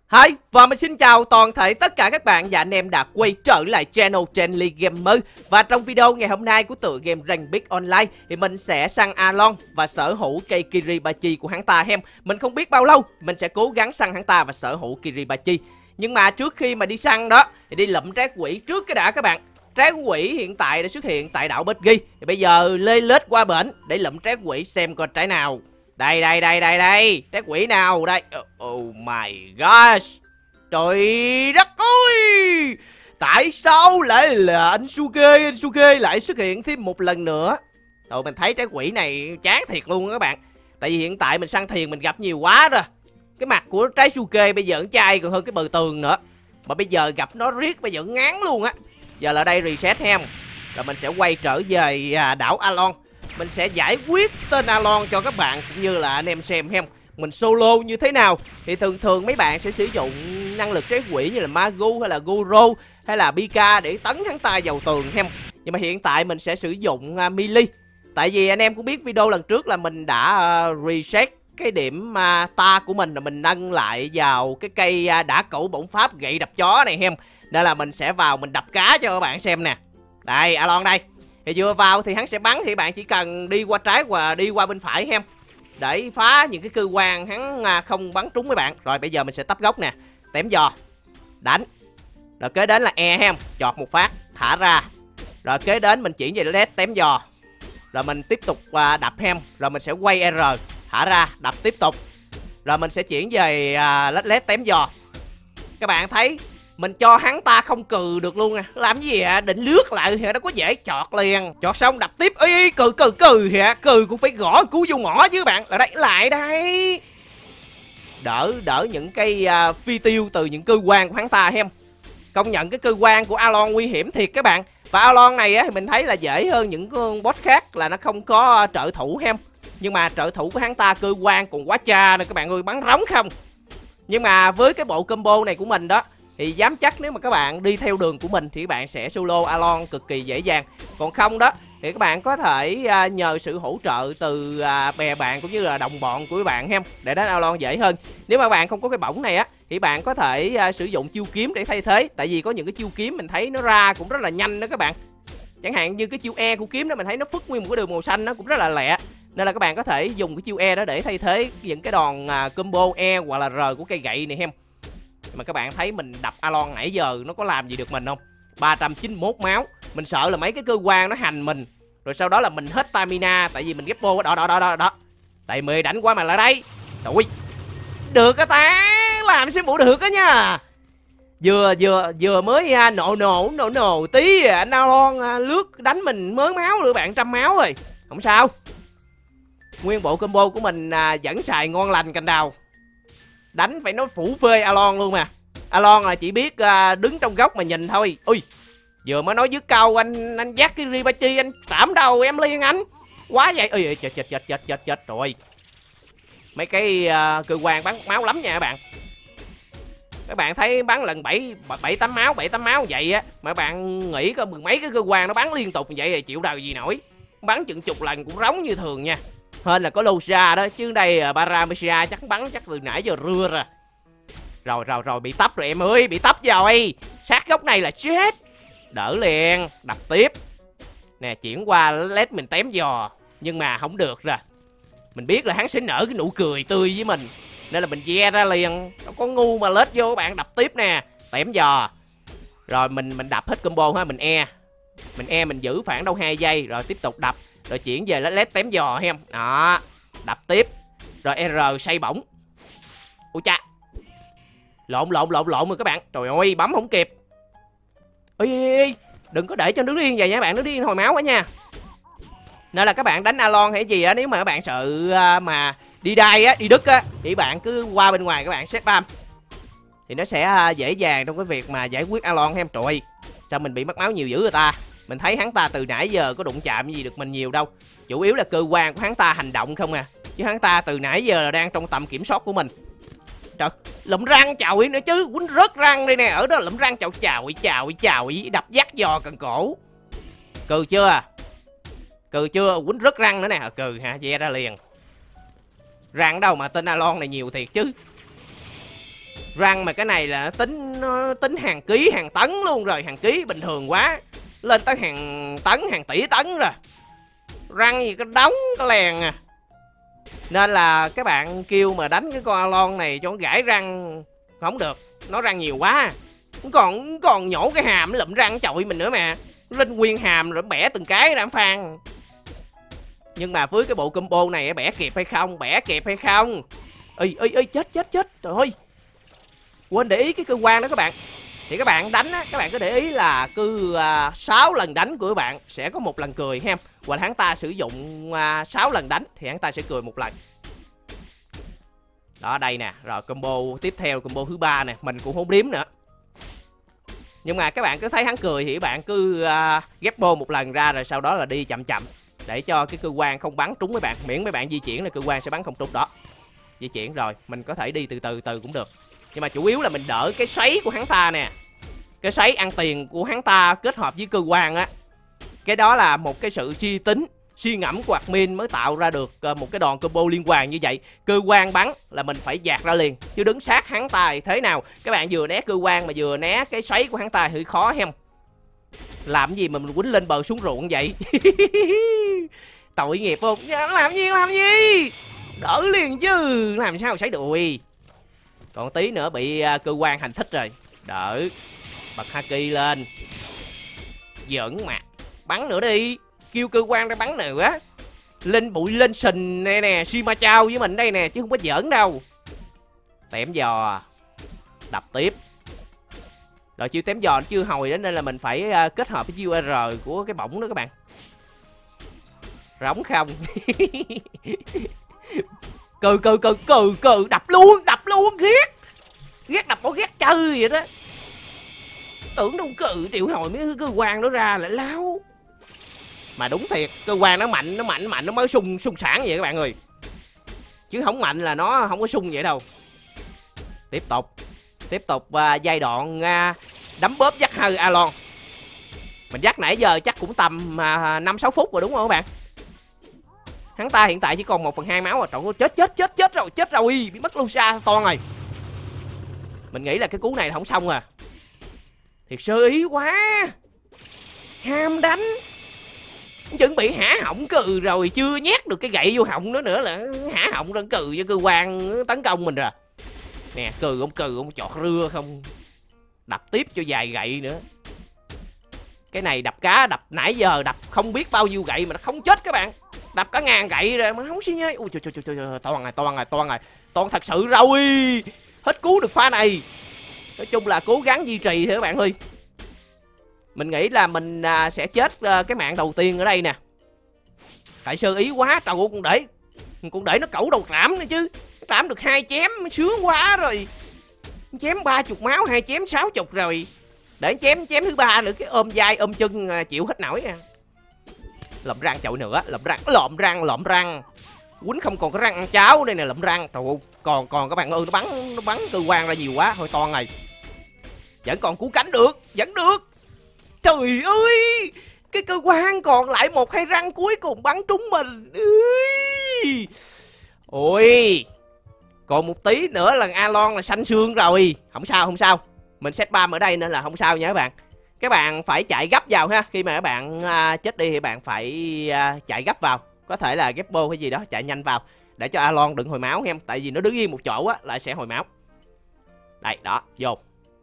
Hi, và mình xin chào toàn thể tất cả các bạn và anh em đã quay trở lại channel Trenly Gamer. Và trong video ngày hôm nay của tựa game Ranked Online thì mình sẽ săn Alon và sở hữu cây Kiribachi của hắn ta hem. Mình không biết bao lâu mình sẽ cố gắng săn hắn ta và sở hữu Kiribachi. Nhưng mà trước khi mà đi săn đó thì đi lụm trái quỷ trước cái đã các bạn. Trái quỷ hiện tại đã xuất hiện tại đảo Bedgi. Thì bây giờ lê lết qua bển để lụm trái quỷ xem coi trái nào. Đây, trái quỷ nào đây? Oh my gosh. Trời đất ơi, tại sao lại là anh Suge lại xuất hiện thêm một lần nữa? Thôi mình thấy trái quỷ này chán thiệt luôn các bạn. Tại vì hiện tại mình săn thiền mình gặp nhiều quá rồi. Cái mặt của trái Suge bây giờ chai còn hơn cái bờ tường nữa. Mà bây giờ gặp nó riết bây giờ ngán luôn á. Giờ là đây reset hem. Rồi mình sẽ quay trở về đảo Alon. Mình sẽ giải quyết tên Alon cho các bạn cũng như là anh em xem hem. Mình solo như thế nào. Thì thường mấy bạn sẽ sử dụng năng lực trái quỷ như là Magu hay là Goro hay là Pika để tấn hắn ta vào tường hem. Nhưng mà hiện tại mình sẽ sử dụng melee. Tại vì anh em cũng biết video lần trước là mình đã reset cái điểm ta của mình, là mình nâng lại vào cái cây đả cẩu bổng pháp gậy đập chó này hem. Nên là mình sẽ vào mình đập cá cho các bạn xem nè. Đây Alon đây. Thì vừa vào thì hắn sẽ bắn, thì bạn chỉ cần đi qua trái và đi qua bên phải hem, để phá những cái cơ quan hắn không bắn trúng mấy bạn. Rồi bây giờ mình sẽ tấp gốc nè, tém giò, đánh. Rồi kế đến là E hem, chọt một phát, thả ra. Rồi kế đến mình chuyển về led tém giò. Rồi mình tiếp tục đập hem. Rồi mình sẽ quay R, thả ra, đập tiếp tục. Rồi mình sẽ chuyển về led tém giò. Các bạn thấy mình cho hắn ta không cừ được luôn nè. Làm gì ạ? Định lướt lại thì nó có dễ chọt liền. Chọt xong đập tiếp. Ê, cừ hả? Cừ cũng phải gõ cứu vô mỏ chứ các bạn. Lại đây. Đỡ những cái phi tiêu từ những cơ quan của hắn ta hem. Công nhận cái cơ quan của Alon nguy hiểm thiệt các bạn. Và Alon này á thì mình thấy là dễ hơn những con boss khác là nó không có trợ thủ hem. Nhưng mà trợ thủ của hắn ta cơ quan còn quá cha nè các bạn ơi, bắn rống không. Nhưng mà với cái bộ combo này của mình đó thì dám chắc nếu mà các bạn đi theo đường của mình thì các bạn sẽ solo Alon cực kỳ dễ dàng. Còn không đó thì các bạn có thể nhờ sự hỗ trợ từ bè bạn cũng như là đồng bọn của các bạn hem, để đánh Alon dễ hơn. Nếu mà bạn không có cái bổng này á thì bạn có thể sử dụng chiêu kiếm để thay thế. Tại vì có những cái chiêu kiếm mình thấy nó ra cũng rất là nhanh đó các bạn. Chẳng hạn như cái chiêu E của kiếm đó mình thấy nó phất nguyên một cái đường màu xanh nó cũng rất là lẹ. Nên là các bạn có thể dùng cái chiêu E đó để thay thế những cái đòn combo E hoặc là R của cây gậy này hem. Mà các bạn thấy mình đập Alon nãy giờ nó có làm gì được mình không? 391 máu. Mình sợ là mấy cái cơ quan nó hành mình. Rồi sau đó là mình hết stamina. Tại vì mình ghép vô đó. Tại 10 đánh quá mà lại đây. Trời, được á ta. Làm sao bộ được á nha. Vừa mới nổ tí anh Alon lướt đánh mình mớ máu nữa bạn, 100 máu rồi. Không sao. Nguyên bộ combo của mình vẫn xài ngon lành cành đào. Đánh phải nói phủ phê Alon luôn mà. Alon là chỉ biết đứng trong góc mà nhìn thôi. Ui, vừa mới nói dứt câu anh dắt cái Ribachi anh trảm đầu em liền anh. Quá vậy. Ui chết rồi. Mấy cái cơ quan bắn máu lắm nha các bạn. Các bạn thấy bắn lần 7 8 máu vậy á, mà các bạn nghĩ có mười mấy cái cơ quan nó bắn liên tục vậy thì chịu đâu gì nổi. Bắn chừng chục lần cũng rống như thường nha. Hên là có Lucia đó, chứ đây Paramecia chắc bắn chắc từ nãy giờ rưa ra. Rồi bị tấp rồi em ơi, bị tấp rồi. Sát góc này là chết. Đỡ liền, đập tiếp. Nè, chuyển qua led mình tém giò. Nhưng mà không được rồi. Mình biết là hắn sẽ nở cái nụ cười tươi với mình, nên là mình ve ra liền. Nó có ngu mà lết vô các bạn, đập tiếp nè. Tém giò. Rồi mình đập hết combo ha, mình E. Mình giữ khoảng đâu 2 giây. Rồi tiếp tục đập. Rồi chuyển về led tém giò hem. Đó, đập tiếp. Rồi R xây bổng. Ui cha. Lộn rồi các bạn. Trời ơi, bấm không kịp. Ê, đừng có để cho nước điên vậy nha các bạn, nước điên hồi máu quá nha. Nên là các bạn đánh Alon hay gì á, nếu mà các bạn sợ mà đi đai á, đi đứt á, thì bạn cứ qua bên ngoài các bạn set bam. Thì nó sẽ dễ dàng trong cái việc mà giải quyết Alon hem. Trời ơi, sao mình bị mất máu nhiều dữ người ta. Mình thấy hắn ta từ nãy giờ có đụng chạm gì được mình nhiều đâu. Chủ yếu là cơ quan của hắn ta hành động không à. Chứ hắn ta từ nãy giờ là đang trong tầm kiểm soát của mình. Trời, lụm răng chào nữa chứ, quýnh rớt răng đây nè. Ở đó lụm răng chào đập dắt giò cần cổ. Cừ chưa? Quýnh rớt răng nữa nè. Cừ hả, ve ra liền. Răng đâu mà tên Alon này nhiều thiệt chứ. Răng mà cái này là nó tính hàng ký hàng tấn luôn rồi. Hàng ký bình thường quá, lên tới hàng tấn hàng tỷ tấn rồi. Răng gì cái đống cái lèn à. Nên là các bạn kêu mà đánh cái con Alon này cho nó gãi răng không được, nó răng nhiều quá. Còn nhổ cái hàm nó lụm răng chọi mình nữa mà. Lên nguyên hàm rồi bẻ từng cái đám phan. Nhưng mà với cái bộ combo này bẻ kịp hay không? Bẻ kịp hay không? Ê chết. Trời ơi. Quên để ý cái cơ quan đó các bạn. Thì các bạn đánh á, các bạn cứ để ý là cứ 6 lần đánh của các bạn sẽ có 1 lần cười ha. Hoặc là hắn ta sử dụng 6 lần đánh thì hắn ta sẽ cười 1 lần. Đó đây nè. Rồi combo tiếp theo, combo thứ 3 nè, mình cũng không đếm nữa. Nhưng mà các bạn cứ thấy hắn cười thì các bạn cứ ghép bô 1 lần ra rồi sau đó là đi chậm chậm để cho cái cơ quan không bắn trúng mấy bạn. Miễn mấy bạn di chuyển là cơ quan sẽ bắn không trúng đó. Di chuyển rồi mình có thể đi từ từ cũng được. Nhưng mà chủ yếu là mình đỡ cái xoáy của hắn ta nè. Cái xoáy ăn tiền của hắn ta kết hợp với cơ quan á. Cái đó là một cái sự suy tính, suy ngẫm của admin mới tạo ra được một cái đòn combo liên hoàn như vậy. Cơ quan bắn là mình phải dạt ra liền, chứ đứng sát hắn ta thì thế nào. Các bạn vừa né cơ quan mà vừa né cái xoáy của hắn ta thì khó hem. Làm gì mà mình quýnh lên bờ xuống ruộng vậy? Tội nghiệp không? Làm gì? Đỡ liền chứ. Làm sao xoáy đùi. Còn tí nữa bị cơ quan hành thích rồi. Đỡ. Bật haki lên. Giỡn mặt. Bắn nữa đi. Kêu cơ quan ra bắn nữa. Lên bụi lên sình này nè. Shima Chao với mình đây nè. Chứ không có giỡn đâu. Tém giò. Đập tiếp. Rồi chiêu tém giò chưa hồi đó nên là mình phải kết hợp với chiêu R của cái bổng đó các bạn. Rống không. Cừ đập luôn ghét đập có ghét chơi vậy đó. Tưởng đâu cừ triệu hồi mấy cơ quan đó ra lại láo. Mà đúng thiệt, cơ quan nó mạnh nó mới sung sản vậy các bạn ơi. Chứ không mạnh là nó không có sung vậy đâu. Tiếp tục giai đoạn đấm bóp dắt hơi Alon. Mình dắt nãy giờ chắc cũng tầm 5-6 phút rồi đúng không các bạn? Hắn ta hiện tại chỉ còn 1/2 máu rồi. Trời ơi, chết rồi, bị mất Lucia toan rồi. Mình nghĩ là cái cú này là không xong à. Thiệt sơ ý quá. Ham đánh. Chuẩn bị hả họng cừ rồi, chưa nhét được cái gậy vô họng nữa là hả họng rồi cừ cho cơ quan tấn công mình rồi. Nè, cừ ông chọt rưa không. Đập tiếp cho vài gậy nữa. Cái này đập cá, đập nãy giờ đập không biết bao nhiêu gậy mà nó không chết các bạn. Đập cả 1000 gậy rồi mà không xi nhơi. Ui trời, toàn thật sự rồi. Hết cứu được pha này. Nói chung là cố gắng duy trì thôi các bạn ơi. Mình nghĩ là mình sẽ chết cái mạng đầu tiên ở đây nè. Tại sơ ý quá. Trời ơi, con để nó cẩu đầu trảm nữa chứ. Trảm được 2 chém sướng quá rồi. Chém 30 máu, 2 chém 60 rồi. Để chém thứ 3 nữa cái ôm vai ôm chân chịu hết nổi à. Lụm răng chọi nữa, lụm răng. Quýnh không còn cái răng ăn cháo đây nè, lụm răng. Trời ơi, còn các bạn ơi, nó bắn cơ quan ra nhiều quá, thôi toan rồi. Vẫn còn cứu cánh được, vẫn được. Trời ơi, cái cơ quan còn lại 1-2 răng cuối cùng bắn trúng mình. Ôi, còn một tí nữa là Alon là xanh xương rồi. Không sao. Mình set 3 ở đây nên là không sao nha các bạn. Các bạn phải chạy gấp vào ha. Khi mà các bạn chết đi thì bạn phải chạy gấp vào. Có thể là ghép bô hay gì đó, chạy nhanh vào để cho Alon đừng hồi máu em. Tại vì nó đứng yên một chỗ á lại sẽ hồi máu. Đây, đó, vô.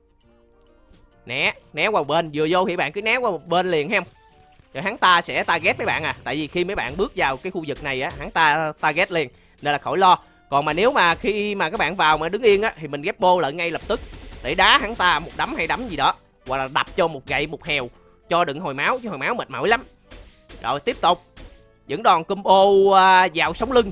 Né qua bên, vừa vô thì bạn cứ né qua một bên liền ha. Rồi hắn ta sẽ target mấy bạn à. Tại vì khi mấy bạn bước vào cái khu vực này á, hắn ta target liền nên là khỏi lo. Còn mà nếu mà khi mà các bạn vào mà đứng yên á thì mình ghép bô lại ngay lập tức để đá hắn ta một đấm hay đấm gì đó, hoặc là đập cho một gậy một hèo cho đừng hồi máu, chứ hồi máu mệt mỏi lắm. Rồi tiếp tục những đòn combo vào sống lưng.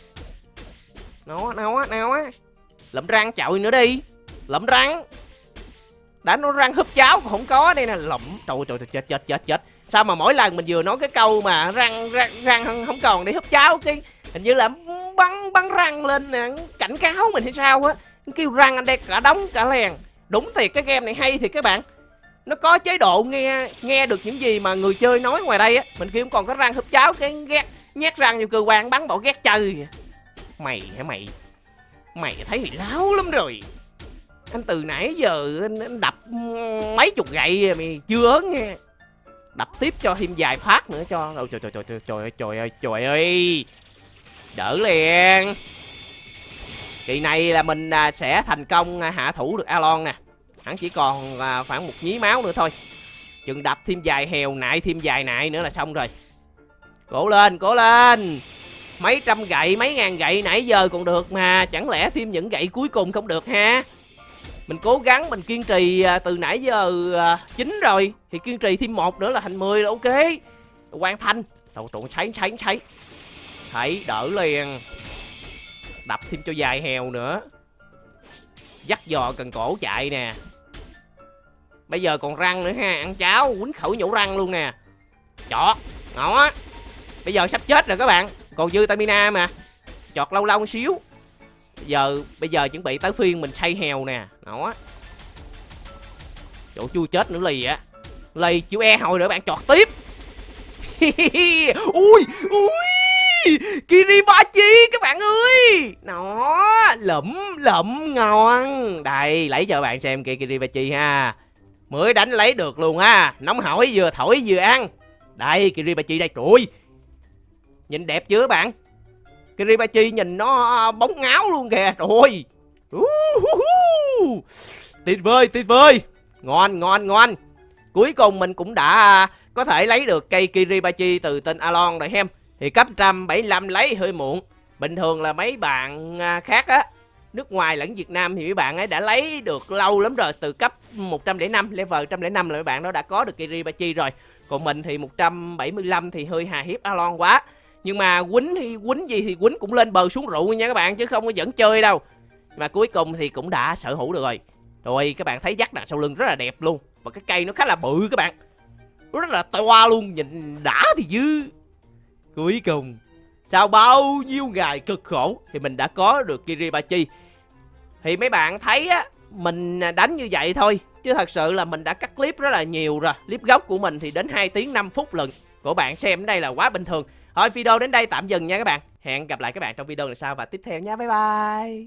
Nào á. Lụm răng chọi nữa đi. Lụm răng. Đã nó răng húp cháo còn không có đây nè. Lụm. Trời chết. Sao mà mỗi lần mình vừa nói cái câu mà răng không còn để húp cháo cái hình như là bắn răng lên nè, cảnh cáo mình hay sao á. Kêu răng anh đây cả đống cả lèn. Đúng thiệt cái game này hay thì các bạn. Nó có chế độ nghe được những gì mà người chơi nói ngoài đây á. Mình kêu còn có răng húp cháo cái nhét răng vô cơ quan bắn bỏ ghét chơi. Mày thấy thì láo lắm rồi. Anh từ nãy giờ anh đập mấy chục gậy mày chưa ớn nghe. Đập tiếp cho thêm vài phát nữa cho. Đâu trời ơi. Đỡ liền. Kỳ này là mình sẽ thành công hạ thủ được Alon nè. Hắn chỉ còn khoảng 1 nhí máu nữa thôi. Chừng đập thêm vài hèo nại, thêm vài nại nữa là xong rồi. Cố lên, cố lên. Mấy trăm gậy, mấy ngàn gậy nãy giờ còn được mà. Chẳng lẽ thêm những gậy cuối cùng không được ha? Mình cố gắng, mình kiên trì từ nãy giờ 9 rồi. Thì kiên trì thêm 1 nữa là thành 10 là ok. Hoàn thành. Đầu trộn cháy. Thấy, đỡ liền. Đập thêm cho dài hèo nữa. Dắt giò cần cổ chạy nè. Bây giờ còn răng nữa ha. Ăn cháo, quýnh khẩu nhổ răng luôn nè. Chọt, ngon á. Bây giờ sắp chết rồi các bạn. Còn dư stamina mà. Chọt lâu lâu một xíu. Bây giờ chuẩn bị tới phiên mình xay hèo nè. Đó. Chỗ chui chết nữa lì á. Lì chịu e hồi nữa bạn chọt tiếp. Ui. Kiribachi các bạn ơi. Nó lụm ngon. Đây lấy cho bạn xem kìa Kiribachi ha. Mới đánh lấy được luôn ha. Nóng hổi vừa thổi vừa ăn. Đây Kiribachi đây. Trời ơi. Nhìn đẹp chưa bạn? Kiribachi nhìn nó bóng ngáo luôn kìa. Trời ơi. Tuyệt vời. Ngon. Cuối cùng mình cũng đã có thể lấy được cây Kiribachi từ tên Alon rồi hem. Thì cấp 175 lấy hơi muộn. Bình thường là mấy bạn khác á, nước ngoài lẫn Việt Nam thì mấy bạn ấy đã lấy được lâu lắm rồi. Từ cấp 105, level 105 là mấy bạn đó đã có được Kiribachi rồi. Còn mình thì 175 thì hơi hà hiếp Alon quá. Nhưng mà quýnh gì thì quýnh cũng lên bờ xuống rượu nha các bạn, chứ không có dẫn chơi đâu. Mà cuối cùng thì cũng đã sở hữu được rồi. Rồi các bạn thấy dắt đằng sau lưng rất là đẹp luôn. Và cái cây nó khá là bự các bạn. Nó rất là to luôn, nhìn đã thì dư. Cuối cùng sau bao nhiêu ngày cực khổ thì mình đã có được Kiribachi. Thì mấy bạn thấy á, mình đánh như vậy thôi, chứ thật sự là mình đã cắt clip rất là nhiều rồi. Clip gốc của mình thì đến 2 tiếng 5 phút lần. Của bạn xem đến đây là quá bình thường. Thôi video đến đây tạm dừng nha các bạn. Hẹn gặp lại các bạn trong video lần sau và tiếp theo nha. Bye bye.